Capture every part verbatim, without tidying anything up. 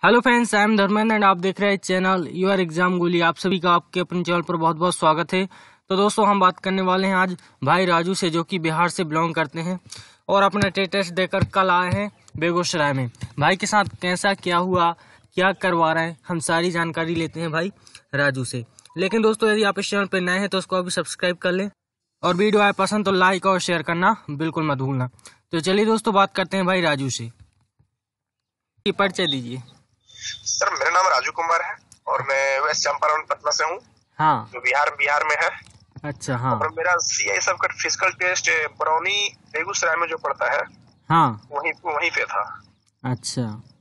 Hello friends, I am Dharmendra and आप देख रहे हैं चैनल यूर एग्जाम गोली। आप सभी का आपके अपने चैनल पर बहुत बहुत स्वागत है। तो दोस्तों, हम बात करने वाले हैं आज भाई राजू से, जो कि बिहार से बिलोंग करते हैं और अपना टेस्ट देकर कल आए हैं बेगूसराय में। भाई के साथ कैसा क्या हुआ, क्या करवा रहे हैं, हम सारी जानकारी लेते हैं भाई राजू से। लेकिन दोस्तों, यदि आप इस चैनल पर नए हैं तो उसको अभी सब्सक्राइब कर लें और वीडियो आए पसंद तो लाइक और शेयर करना बिल्कुल मत भूलना। तो चलिए दोस्तों, बात करते हैं भाई राजू से। परिचय दीजिए। सर, मेरा नाम राजू कुमार है और मैं वेस्ट चंपारण पटना से हूँ। हाँ, जो बिहार बिहार में है। अच्छा। हाँ, और मेरा सीआई सब का फिजिकल टेस्ट बरौनी बेगूसराय में जो पड़ता है, हाँ, वहीं वहीं पे था। अच्छा।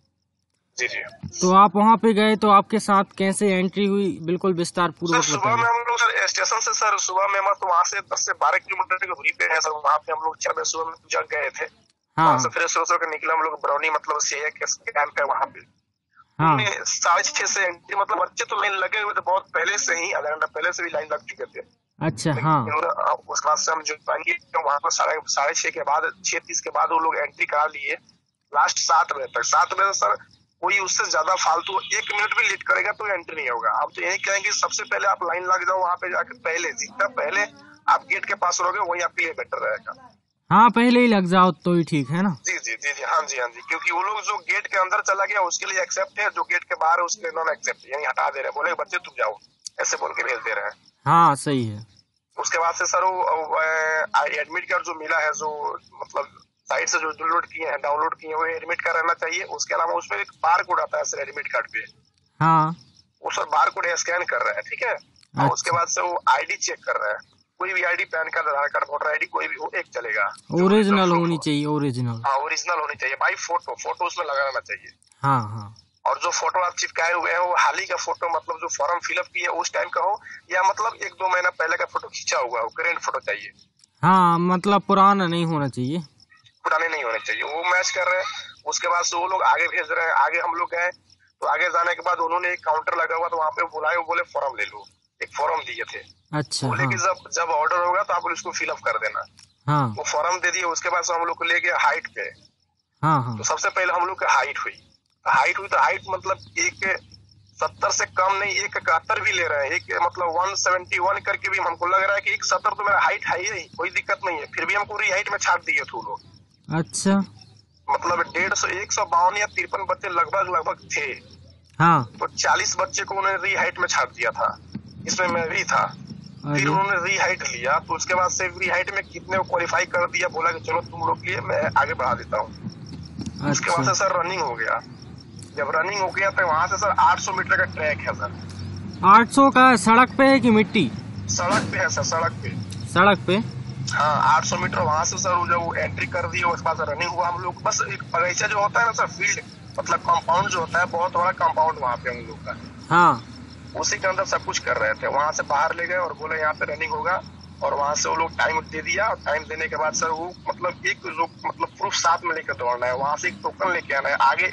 जी जी। तो आप वहाँ पे गए तो आपके साथ कैसे एंट्री हुई, बिल्कुल विस्तार पूर्वक सर, सुबह में हम लोग सर स्टेशन से सर सुबह में मतलब वहाँ से दस से बारह किलोमीटर की दूरी पे है सर। वहाँ पे हम लोग चार बजे सुबह में जग गए थे। हाँ, वहाँ से फ्रेश होकर निकले हम लोग बरौनी, मतलब सीआई के कैंप है वहाँ पे। हाँ, साढ़े छह से एंट्री, मतलब बच्चे तो लाइन लगे हुए थे बहुत पहले से ही, आधा घंटा पहले से भी लाइन लग चुके थे। अच्छा। हाँ, उसके बाद से हम जो वहाँ पर साढ़े साढ़े छह के बाद छह तीस के बाद वो लोग एंट्री करा लिए लास्ट सात बजे तक। सात बजे सर कोई उससे ज्यादा फालतू एक मिनट भी लेट करेगा तो एंट्री नहीं होगा। हम तो यही कहेंगे सबसे पहले आप लाइन लग जाओ वहाँ पे जाके, पहले जितना पहले आप गेट के पास रहोगे वही आपके लिए बेटर रहेगा। हाँ, पहले ही लग जाओ तो ही ठीक है ना। जी जी जी जी, हाँ जी हाँ जी। क्योंकि वो लोग जो गेट के अंदर चला गया उसके लिए एक्सेप्ट है, जो गेट के बाहर है उसके नॉन एक्सेप्ट, यानी हटा दे रहे हैं, बोले बच्चे तुम जाओ, ऐसे बोल के भेज दे रहे हैं। हाँ, सही है। उसके बाद से सर वो एडमिट कार्ड जो मिला है, जो मतलब साइट से जो डाउनलोड किए हैं डाउनलोड किए वो एडमिट कार्ड रहना चाहिए। उसके अलावा उसमें एक बार कोड आता है सर एडमिट कार्ड पे। हाँ, वो सर बार कोड स्कैन कर रहा है, ठीक है। और उसके बाद से वो आईडी चेक कर रहा है। कोई भी ID, pan card, Aadhaar card, voter ID कोई भी हो, एक चलेगा। ओरिजिनल होनी चाहिए, ओरिजिनल। हाँ, ओरिजिनल होनी चाहिए भाई। फोटो फोटो उसमें लगाना चाहिए। हाँ, हाँ। और जो फोटो आप चिपकाए हुए हैं वो हाल ही का फोटो, मतलब जो फॉर्म फिलअप किए उस टाइम का हो, या मतलब एक दो महीना पहले का फोटो खींचा हुआ हो, करेंट फोटो चाहिए। हाँ, मतलब पुराना नहीं होना चाहिए, पुराने नहीं होने चाहिए। वो मैच कर रहे हैं। उसके बाद से वो लोग आगे भेज रहे हैं। आगे हम लोग गए तो आगे जाने के बाद उन्होंने एक काउंटर लगा हुआ तो वहाँ पे बुलाए, वो बोले फॉर्म ले लो। एक फॉर्म दिए थे। अच्छा। बोले हाँ, कि जब जब ऑर्डर होगा तो आप उसको फिलअप कर देना। हाँ, वो फॉर्म दे दिए। उसके बाद से हम लोग को ले गया हाइट पे। हाँ, हाँ। तो सबसे पहले हम लोग की हाइट हुई। हाइट हुई तो हाइट मतलब एक सत्तर से कम नहीं, एक इकहत्तर भी ले रहे हैं, एक मतलब वन सेवेंटी वन करके भी हमको लग रहा है कि एक सत्तर तो मेरा हाइट है ही नहीं, कोई दिक्कत नहीं है। फिर भी हमको री हाइट में छाट दिए थे लोग। अच्छा। मतलब डेढ़ सौ एक सौ बावन या तिरपन बच्चे लगभग लगभग थे। हाँ। तो चालीस बच्चे को उन्होंने री हाइट में छाट दिया था। इसमें मैं भी था। फिर उन्होंने री हाइट लिया तो उसके बाद से री हाइट में कितने को क्वालिफाई कर दिया, बोला कि चलो तुम लोग के लिए मैं आगे बढ़ा देता हूँ। अच्छा। उसके बाद से सर रनिंग हो गया। जब रनिंग हो गया तो वहाँ से सर आठ सौ मीटर का ट्रैक है सर। आठ सौ का सड़क पे है कि मिट्टी? सड़क पे है सर, सड़क पे। सड़क पे। हाँ, आठ सौ मीटर वहाँ से सर जब एंट्री कर दी उसके बाद रनिंग हुआ। हम लोग बस एक बगीचा जो होता है ना सर, फील्ड मतलब कंपाउंड जो होता है, बहुत बड़ा कंपाउंड वहाँ पे हम लोग का। हाँ, उसी के अंदर सब कुछ कर रहे थे। वहाँ से बाहर ले गए और बोले यहाँ पे रनिंग होगा। और वहाँ से वो लोग टाइम दे दिया। और टाइम देने के बाद सर वो मतलब एक जो मतलब प्रूफ साथ में लेकर दौड़ना है, वहाँ से एक टोकन लेके आना है। आगे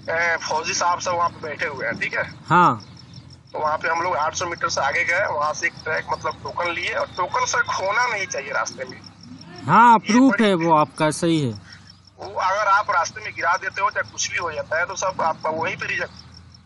फौजी साहब सब वहाँ पे बैठे हुए हैं, ठीक है। हाँ। तो वहाँ पे हम लोग आठ सौ मीटर से आगे गए। वहाँ से एक ट्रैक मतलब टोकन लिए, और टोकन सर खोना नहीं चाहिए रास्ते में। हाँ, प्रूफ है वो आपका, सही है। वो अगर आप रास्ते में गिरा देते हो चाहे कुछ भी हो जाता है तो सब आपका वहीं पे रिजेक्ट।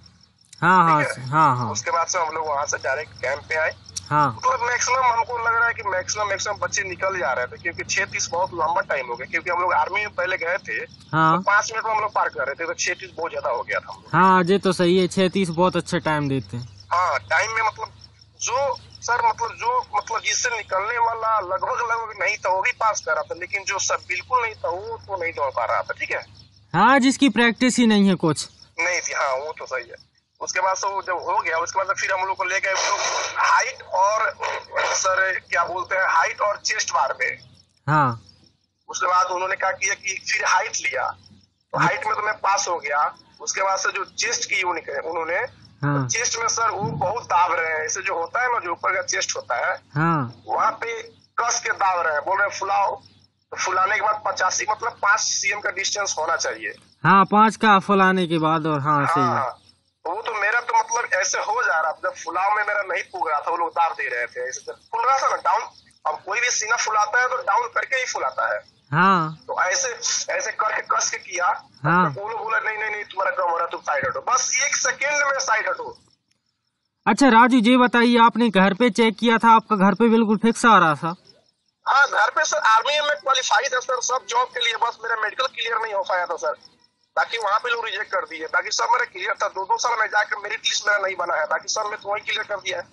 हाँ, हाँ, हाँ, हाँ। उसके बाद से हम लोग वहाँ से डायरेक्ट कैंप पे आए। हाँ, मतलब मैक्सिमम हमको लग रहा है कि मैक्सिमम मैक्सिमम बच्चे निकल जा रहे थे, क्योंकि छह तीस बहुत लंबा टाइम हो गया। क्योंकि हम लोग आर्मी में पहले गए थे। हाँ। तो पांच मिनट में हम लोग पार कर रहे थे, तो छह तीस बहुत ज्यादा हो गया था। हाँ, ये तो सही है, छह तीस बहुत अच्छा टाइम देते हैं। हाँ, टाइम में मतलब जो सर मतलब जो मतलब जिससे निकलने वाला लगभग लगभग नहीं था वो भी पास कर रहा था, लेकिन जो सब बिल्कुल नहीं था वो तो नहीं दौड़ पा रहा था, ठीक है। हाँ, जिसकी प्रैक्टिस ही नहीं है कुछ नहीं थी। हाँ, वो तो सही है। उसके बाद से जब हो गया उसके बाद फिर हम लोग को ले गए हाइट और सर क्या बोलते हैं हाइट और चेस्ट बार में। हाँ। उसके बाद उन्होंने कहा कि, कि फिर हाइट लिया तो हाइट में तो मैं पास हो गया। उसके बाद से जो चेस्ट की उन्होंने, हाँ। तो चेस्ट में सर वो बहुत दाब रहे हैं। ऐसे जो होता है ना, जो ऊपर का चेस्ट होता है, हाँ। वहाँ पे कस के दाब रहे हैं, बोल रहे हैं फुलाओ। तो फुलाने के बाद पचासी मतलब पांच सीएम का डिस्टेंस होना चाहिए। हाँ, पांच का फुलाने के बाद। और हाँ, सही है। हाँ, वो तो मेरा तो मतलब ऐसे हो जा रहा था। जब फुलाव में मेरा नहीं पुग रहा था, वो लोग दाब दे रहे थे। ऐसे फुल रहा था ना डाउन। अब कोई भी सीना फुलाता है तो डाउन करके ही फुलाता है। हाँ तो ऐसे ऐसे करके कस के किया। हाँ। वो लोग बोला नहीं नहीं नहीं तुम्हारा कम हो रहा, तुम साइड हटो, बस एक सेकेंड में साइड हटो। अच्छा राजू ये बताइए, आपने घर पे चेक किया था, आपका घर पे बिल्कुल फिक्स आ रहा था? हाँ घर पे सर आर्मी में क्वालिफाई था सर सब जॉब के लिए, बस मेरा मेडिकल क्लियर नहीं हो पाया था सर, बाकी वहाँ पे लोग रिजेक्ट कर दिए, बाकी सब मेरा क्लियर था। दो दो साल में जाकर मेरिट लिस्ट मेरा नहीं बना है, बाकी सब में तो वही क्लियर कर दिया है।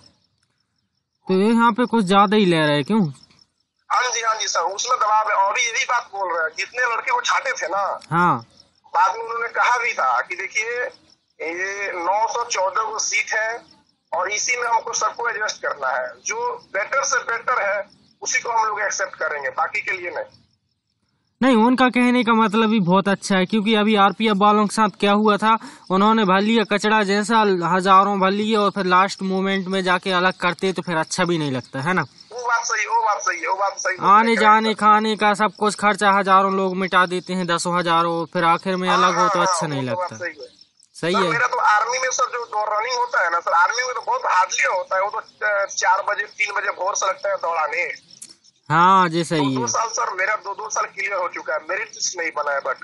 तो ये यहाँ पे कुछ ज्यादा ही ले रहे हैं क्यों? हाँ जी हाँ जी सर, उसमें दबाव है। और यही बात बोल रहे हैं, जितने लड़के वो छाटे थे ना, हाँ बाद में उन्होंने कहा भी था कि देखिए ये नौ सौ चौदह को सीट है और इसी में हमको सबको एडजस्ट करना है, जो बेटर से बेटर है उसी को हम लोग एक्सेप्ट करेंगे, बाकी के लिए नहीं। नहीं, उनका कहने का मतलब भी बहुत अच्छा है, क्योंकि अभी आरपीएफ वालों के साथ क्या हुआ था, उन्होंने भर लिया कचड़ा जैसा, हजारों भर लिए और फिर लास्ट मोमेंट में जाके अलग करते तो फिर अच्छा भी नहीं लगता है ना। वो बात सही, वो बात सही है, वो बात सही। आने जाने खाने का सब कुछ खर्चा हजारों लोग मिटा देते हैं, दसों हजारों, फिर आखिर में अलग हो तो अच्छा नहीं लगता। सही है। मेरा तो आर्मी में सर जो रनिंग होता है ना सर, आर्मी में तो बहुत हार्डली होता है, वो तो चार बजे तीन बजे भोर से लगता है दौड़ाने। हाँ जी सही है। दो साल सर मेरा दो दो साल क्लियर हो चुका है, मेरिट लिस्ट नहीं बना है बट।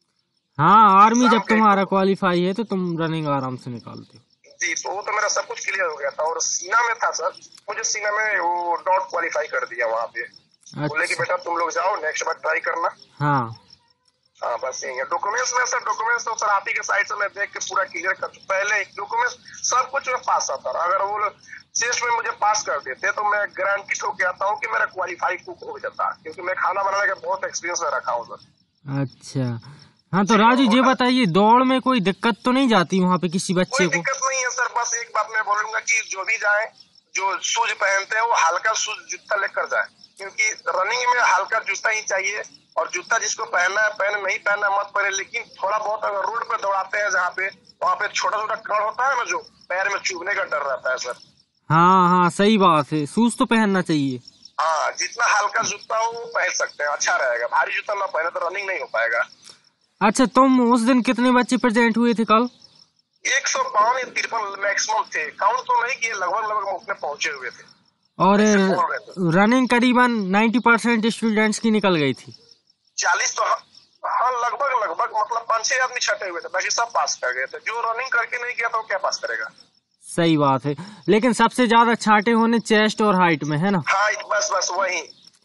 हाँ आर्मी जब तुम्हारा क्वालिफाई है तो तुम रनिंग आराम से निकालते हो। जी तो वो तो मेरा सब कुछ क्लियर हो गया था। और सीना में था सर, मुझे सीना में वो डॉट क्वालिफाई कर दिया वहाँ पे। अच्छा। बोले कि बेटा तुम लोग जाओ नेक्स्ट बार ट्राई करना। हाँ हाँ बस यही है। डॉक्यूमेंट्स में सर, डॉक्यूमेंट्स तो सर आप ही के साइड से मैं देख के पूरा क्लियर कर चुका, पहले डॉक्यूमेंट्स सब कुछ में पास आता था। अगर वो चेस्ट में मुझे पास कर देते तो मैं गारंटी होके आता हूँ कि मेरा क्वालिफाई कुक हो जाता, क्योंकि मैं खाना बनाने का बहुत एक्सपीरियंस में रखा हूँ सर। अच्छा हाँ, तो राजू ये बताइए, दौड़ में कोई दिक्कत तो नहीं जाती वहाँ पे किसी बच्चे को? दिक्कत नहीं है सर, बस एक बात मैं बोलूंगा कि जो भी जाए, जो शूज पहनते हैं वो हल्का शूज जूता लेकर जाए, क्योंकि रनिंग में हल्का जूता ही चाहिए। और जूता जिसको पहनना है पहने, नहीं पहनना मत पहने, लेकिन थोड़ा बहुत अगर रोड पे दौड़ाते हैं जहाँ पे, वहाँ पे छोटा छोटा कण होता है ना, जो पैर में चुभने का डर रहता है सर। हाँ हाँ सही बात है, शूज तो पहनना चाहिए। हाँ जितना हल्का जूता हो वो पहन सकते हैं, अच्छा रहेगा। भारी जूता ना पहने तो रनिंग नहीं हो पाएगा। अच्छा, तुम उस दिन कितने बच्चे प्रेजेंट हुए थे कल? एक सौ बावन या तिरपन मैक्सिमम थे, काउंट तो नहीं किए, लगभग लगभग उतने पहुंचे हुए थे। और रनिंग करीबन नब्बे परसेंट स्टूडेंट्स की निकल गई थी। चालीस तो हाँ लगभग लगभग मतलब पाँच छह आदमी छटे हुए थे, बाकी सब पास कर गए थे। जो रनिंग करके नहीं किया तो क्या पास करेगा। सही बात है, लेकिन सबसे ज्यादा छाटे होने चेस्ट और हाइट में है ना? हाइट, बस बस वही।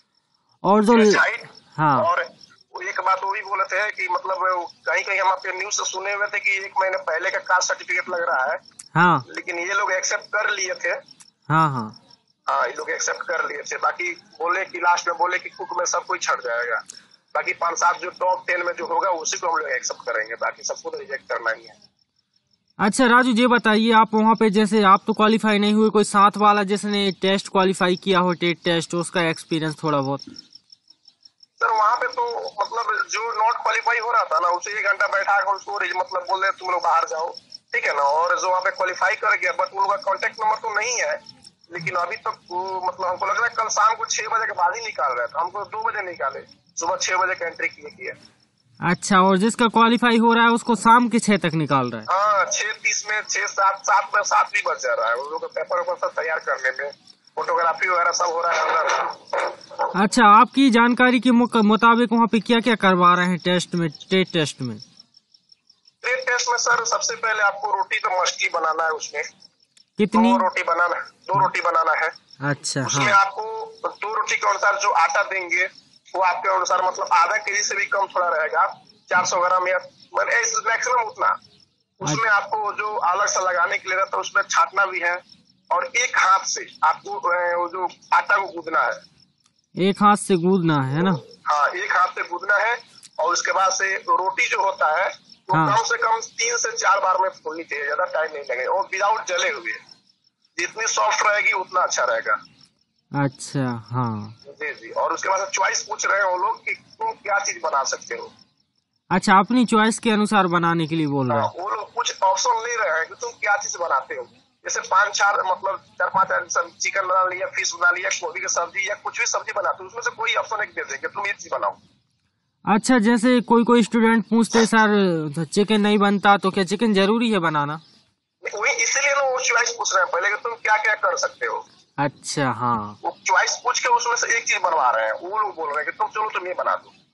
और जो हाइट, हाँ। और एक बात वो भी बोले थे कि मतलब कहीं कहीं हम आपके न्यूज से सुने हुए थे कि एक महीने पहले का कास्ट सर्टिफिकेट लग रहा है। हाँ। लेकिन ये लोग एक्सेप्ट कर लिए थे। हाँ हाँ हाँ, ये लोग एक्सेप्ट कर लिए थे। बाकी बोले कि लास्ट में बोले कि कुक में सब कोई छट जाएगा, बाकी पांच सात जो टॉप टेन में जो होगा उसी को हम लोग एक्सेप्ट करेंगे, बाकी सबको तो रिजेक्ट करना ही है। अच्छा राजू ये बताइए, आप वहाँ पे जैसे आप तो क्वालिफाई नहीं हुए, कोई साथ वाला जिसने टेस्ट क्वालिफाई किया हो, टेट टेस्ट, उसका एक्सपीरियंस थोड़ा बहुत? सर वहाँ पे तो मतलब जो नॉट क्वालिफाई हो रहा था ना, उसे एक घंटा बैठा कर उसको मतलब बोल रहे तुम लोग बाहर जाओ, ठीक है ना। और जो वहाँ पे क्वालिफाई कर गया, बट उन लोग का कॉन्टेक्ट नंबर तो नहीं है, लेकिन अभी तक तो मतलब हमको लग रहा है कल शाम को छह बजे के बाद ही निकाल रहे थे, हमको दो बजे निकाले, सुबह छह बजे का एंट्री किए किए। अच्छा, और जिसका क्वालिफाई हो रहा है उसको शाम के छह तक निकाल रहा है? हाँ, छह तीस में, छह सात सात में सात भी बज जा रहा है, उन लोग का पेपर वेपर सब तैयार करने में, फोटोग्राफी वगैरह सब हो रहा है अंदर। अच्छा, आपकी जानकारी के मुताबिक वहाँ पे क्या क्या करवा रहे हैं टेस्ट में, टेट टेस्ट में? टेट टेस्ट में सर सबसे पहले आपको रोटी तो मस्टली बनाना है। उसमें कितनी दो रोटी बनाना है? दो रोटी बनाना है। अच्छा। उसमें हाँ। आपको दो रोटी के अनुसार जो आटा देंगे वो आपके अनुसार मतलब आधा केजी से भी कम थोड़ा रहेगा, चार सौ ग्राम या मैक्सिमम उतना। उसमें आपको जो अलग से लगाने के लिए रहता है उसमें छाटना भी है, और एक हाथ से आपको वो जो आटा को गूंदना है। एक हाथ से गूंदना है ना? हाँ, एक हाथ से गूंदना है। और उसके बाद से रोटी जो होता है वो हाँ। कम से कम तीन से चार बार में फूलनी चाहिए, ज्यादा टाइम नहीं लगेगा, और विदाउट जले हुए। जितनी सॉफ्ट रहेगी उतना अच्छा रहेगा। अच्छा हाँ जी जी। और उसके बाद चॉइस पूछ रहे हैं वो लोग कि तुम क्या चीज बना सकते हो। अच्छा, अपनी चॉइस के अनुसार बनाने के लिए बोल रहे हैं। वो लोग कुछ ऑप्शन ले रहे हैं कि तुम क्या चीज बनाते हो, जैसे पांच चार मतलब चार पांच चिकन बना लिया, फिश बना लिया, गोभी की सब्जी या कुछ भी सब्जी बनाते हो, उसमें से कोई ऑप्शन एक दे देंगे तुम ये चीज बनाओ। अच्छा, जैसे कोई कोई स्टूडेंट पूछते सर चिकन नहीं बनता तो क्या चिकन जरूरी है बनाना? वही इसीलिए ना वो चॉइस पूछ रहे हैं पहले कि तुम क्या क्या कर सकते हो। अच्छा हाँ, वो चॉइस पूछ के उसमें से एक चीज बनवा रहे हैं। वो लोग बोल रहे हैं कि तुम चलो तुम ये बना दो।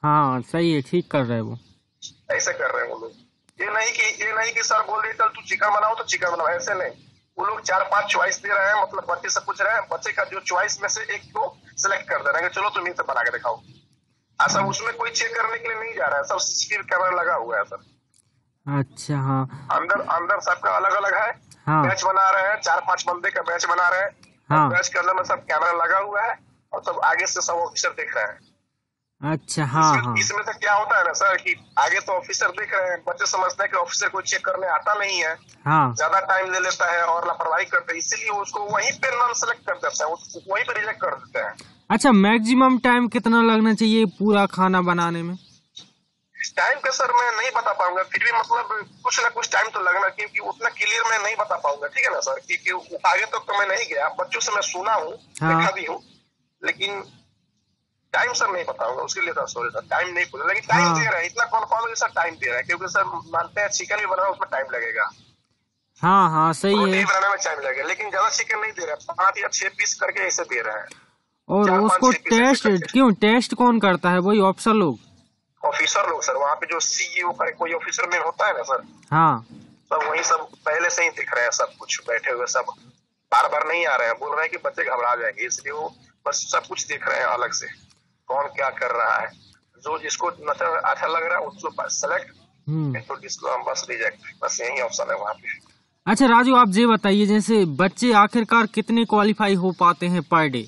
हाँ सही है, ठीक कर रहे हैं वो। ऐसे कर रहे हैं वो लोग। ये नहीं कि ये नहीं कि सर बोल रहे चल तू चिकन बनाओ तो चिकन बनाओ, ऐसे नहीं। वो लोग चार पांच चॉइस दे रहे हैं, मतलब बच्चे से पूछ रहे हैं, बच्चे का जो चॉइस में से एक को सिलेक्ट कर दे रहे हैं कि चलो तुम ये बना के दिखाओ। ऐसा उसमें कोई चेक करने के लिए नहीं जा रहा है, सब सीसीटीवी कैमरा लगा हुआ है सर। अच्छा हाँ। अंदर अंदर सबका अलग अलग है। हाँ बैच बना रहे हैं, चार पांच बंदे का बैच बना रहे हैं। हाँ। बैच के अंदर में सब कैमरा लगा हुआ है और सब आगे से सब ऑफिसर देख रहे हैं। अच्छा हाँ इसमें, हाँ। इसमें तो क्या होता है ना सर कि आगे तो ऑफिसर देख रहे हैं, बच्चे समझते हैं कि ऑफिसर को चेक करने आता नहीं है, हाँ ज्यादा टाइम ले लेता है और लापरवाही करते हैं, इसीलिए उसको वहीं पे नॉन सेलेक्ट कर देते हैं, उसको वहीं पे रिजेक्ट कर देते हैं। अच्छा, मैक्सिमम टाइम कितना लगना चाहिए पूरा खाना बनाने में? टाइम का सर मैं नहीं बता पाऊंगा, फिर भी मतलब कुछ ना कुछ टाइम तो लगना, क्योंकि उतना क्लियर मैं नहीं बता पाऊंगा, ठीक है ना सर, क्योंकि आगे तक तो मैं नहीं गया, बच्चों से मैं सुना हूँ, हाँ। देखा भी हूँ, लेकिन टाइम सर नहीं बताऊंगा, उसके लिए तो सॉरी सर, टाइम नहीं पूछा, लेकिन टाइम हाँ। दे रहा है, इतना कन्फर्म है सर, टाइम दे रहा है, क्योंकि सर मानते हैं चिकन भी बनाना उसमें टाइम लगेगा। हाँ हाँ सही है। रोटी बनाने में टाइम लगेगा, लेकिन ज्यादा चिकन नहीं दे रहा है, पाँच या छह पीस करके ऐसे दे रहे हैं। और उसको टेस्ट क्यों, टेस्ट कौन करता है? वही ऑफिसर लोग? ऑफिसर लोग सर, वहाँ पे जो सीईओ का कोई ऑफिसर में होता है ना सर, हाँ सब वही सब पहले से ही दिख रहे हैं, सब कुछ बैठे हुए, सब बार बार नहीं आ रहे हैं, बोल रहे हैं कि बच्चे घबरा जाएंगे, इसलिए वो बस सब कुछ देख रहे हैं अलग से, कौन क्या कर रहा है, जो जिसको नजर अच्छा लग रहा है उसको सेलेक्ट, तो जिसको बस रिजेक्ट, बस यही ऑप्शन है वहाँ पे। अच्छा राजू, आप ये बताइए, जैसे बच्चे आखिरकार कितने क्वालिफाई हो पाते हैं per day?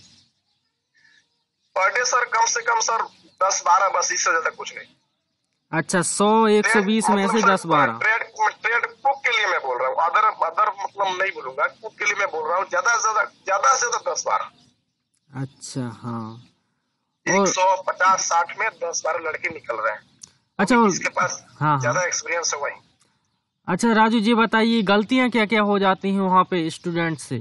Per day sir कम से कम सर दस बारह, बस इससे ज्यादा कुछ नहीं। अच्छा, सौ एक सौ बीस में से दस बारह? ट्रेड ट्रेड कुक के लिए मैं बोल रहा हूँ, अदर अदर मतलब नहीं बोलूंगा, कुक के लिए मैं बोल रहा हूँ, ज्यादा से ज्यादा ज्यादा से ज्यादा दस बारह। अच्छा हाँ। एक सौ पचास साठ में दस बारह लड़के निकल रहे हैं। अच्छा, इसके पास हाँ ज्यादा हाँ एक्सपीरियंस है वही। अच्छा राजू जी बताइए, गलतियां क्या क्या हो जाती हैं वहाँ पे स्टूडेंट से?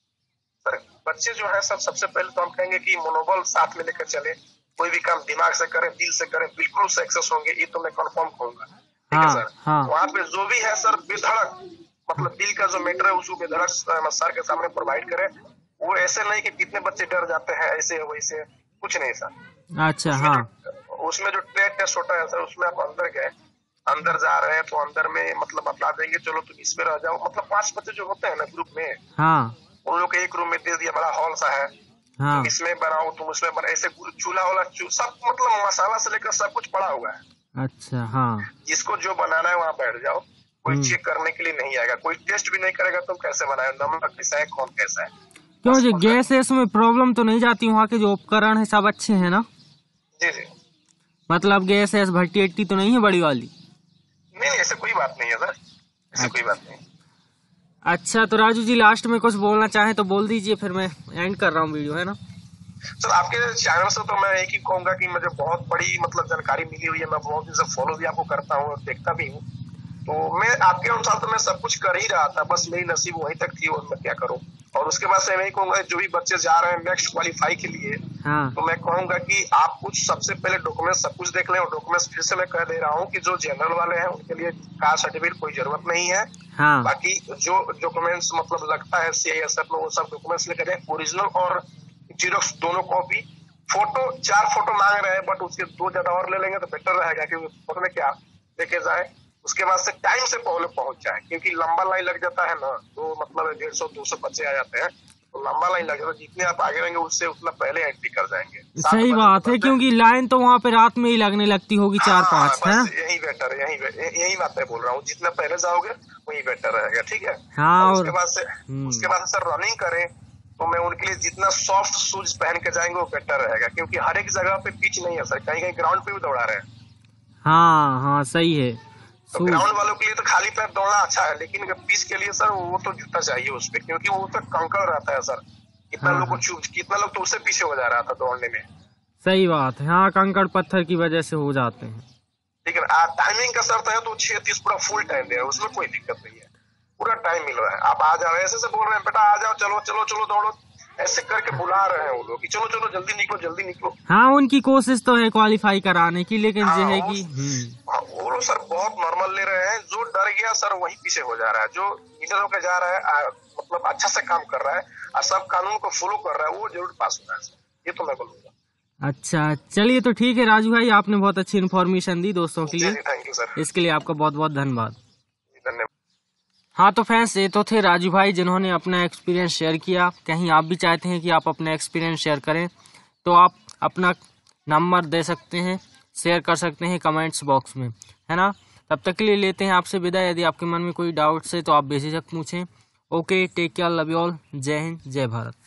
सर बच्चे जो है सब, सबसे पहले तो हम कहेंगे कि मनोबल साथ में लेकर चले, कोई भी काम दिमाग से करें, दिल से करें, बिल्कुल सक्सेस होंगे, ये तो मैं कंफर्म कहूंगा, ठीक हाँ, है सर। हाँ। वहाँ पे जो भी है सर बेधड़क, मतलब दिल का जो मैटर है उसको बेधड़क सर के सामने प्रोवाइड करें। वो ऐसे नहीं कि कितने बच्चे डर जाते हैं ऐसे वैसे, कुछ नहीं सर। अच्छा हाँ। उसमें जो ट्रेड टेस्ट होता है सर, उसमें आप अंदर गए, अंदर जा रहे हैं तो अंदर में मतलब बता देंगे चलो तुम इसमें रह जाओ, मतलब पांच बच्चे जो होते हैं ना ग्रुप में, हाँ। उन लोग एक रूम में दे दिया, बड़ा हॉल सा है, हाँ। तुम इसमें बनाओ, तुम उसमें बनाओ, ऐसे चूल्हा वाला सब, मतलब मसाला से लेकर सब कुछ पड़ा हुआ है। अच्छा हाँ। जिसको जो बनाना है वहाँ बैठ जाओ, कोई चेक करने के लिए नहीं आएगा, कोई टेस्ट भी नहीं करेगा तुम कैसे बनाए, नमक कैसा है, कौन कैसा है। क्यों जी, गैस एस में प्रॉब्लम तो नहीं जाती? वहाँ के जो उपकरण है सब अच्छे हैं ना? जी जी। मतलब गैस एस भट्टी अट्टी तो नहीं है बड़ी वाली? नहीं नहीं, ऐसे कोई बात नहीं है सर, ऐसे कोई बात नहीं। अच्छा तो राजू जी लास्ट में कुछ बोलना चाहें तो बोल दीजिए, फिर मैं एंड कर रहा हूँ वीडियो, है ना? सर आपके चैनल से तो मैं एक ही कहूंगा कि मुझे बहुत बड़ी मतलब जानकारी मिली हुई है, मैं बहुत दिन से फॉलो भी आपको करता हूँ और देखता भी हूँ, तो मैं आपके अनुसार तो मैं सब कुछ कर ही रहा था, बस मेरी नसीब वहीं तक थी और मैं क्या करूँ। और उसके बाद से मैं कहूंगा जो भी बच्चे जा रहे हैं नेक्स्ट क्वालिफाई के लिए, हाँ। तो मैं कहूंगा कि आप कुछ सबसे पहले डॉक्यूमेंट सब कुछ देख लें, और डॉक्यूमेंट्स फिर से मैं कह दे रहा हूँ कि जो जनरल वाले हैं उनके लिए कास्ट सर्टिफिकेट कोई जरूरत नहीं है। हाँ। बाकी जो डॉक्यूमेंट्स मतलब लगता है सी आई एस एफ में, वो सब डॉक्यूमेंट्स लेकर जाए, ओरिजिनल और जीरोक्स दोनों कॉपी, फोटो चार फोटो मांग रहे हैं बट उसके दो ज्यादा और ले लेंगे तो बेटर रहेगा, क्योंकि फोटो में क्या लेके जाए, उसके बाद से टाइम से पहले पहुंच जाए, क्योंकि लंबा लाइन लग जाता है ना, तो मतलब डेढ़ सौ दो सौ बच्चे आ जाते हैं, तो लंबा लाइन लग जाता है, जितने आप आगे रहेंगे उससे उतना पहले एंट्री कर जाएंगे। सही बात है, क्योंकि लाइन तो वहाँ पे रात में ही लगने लगती होगी चार पाँच, है ना? यही बेटर है, यही यही बात मैं बोल रहा हूँ, जितना पहले जाओगे वही बेटर रहेगा, ठीक है। हाँ। और उसके बाद से उसके बाद सर रनिंग करें, तो मैं उनके लिए जितना सॉफ्ट शूज पहन के जाएंगे वो बेटर रहेगा, क्योंकि हर एक जगह पे पिच नहीं है सर, कहीं कहीं ग्राउंड पे भी दौड़ा रहे हैं। हाँ हाँ सही है। तो ग्राउंड वालों के लिए तो खाली पैर दौड़ना अच्छा है, लेकिन पिच के लिए सर वो तो जूता चाहिए उस पे, क्योंकि वो तो कंकड़ रहता है सर, कितना हाँ, लोग को चूक कितना लोग तो उससे पीछे हो जा रहा था दौड़ने में। सही बात है, हाँ कंकड़ पत्थर की वजह से हो जाते हैं। लेकिन टाइमिंग का शर्त है तो छह तीस पूरा फुल टाइम दे, उसमें कोई दिक्कत नहीं है, पूरा टाइम मिल रहा है, आप आ जाओ, ऐसे से बोल रहे हैं बेटा आ जाओ, चलो चलो चलो दौड़ो, ऐसे करके बुला रहे हैं वो लोग कि चलो चलो जल्दी निकलो जल्दी निकलो। हाँ उनकी कोशिश तो है क्वालिफाई कराने की, लेकिन हाँ, जो है कि वो लोग सर बहुत नॉर्मल ले रहे हैं, जो डर गया सर वही पीछे हो जा रहा है, जो लीडर होकर जा रहा है आ, मतलब अच्छा से काम कर रहा है और सब कानून को फॉलो कर रहा है, वो जरूर पास होना है, ये तो मैं बोलूंगा। अच्छा चलिए, तो ठीक है राजू भाई, आपने बहुत अच्छी इन्फॉर्मेशन दी दोस्तों के लिए। Thank you sir. इसके लिए आपका बहुत बहुत धन्यवाद। धन्यवाद। हाँ तो फ्रेंड्स, ये तो थे राजू भाई जिन्होंने अपना एक्सपीरियंस शेयर किया। कहीं आप भी चाहते हैं कि आप अपना एक्सपीरियंस शेयर करें तो आप अपना नंबर दे सकते हैं, शेयर कर सकते हैं कमेंट्स बॉक्स में, है ना। तब तक के लिए लेते हैं आपसे विदा। यदि आपके मन में कोई डाउट्स है तो आप बेझिझक पूछें। Okay, take care, love you all, जय हिंद, जय भारत।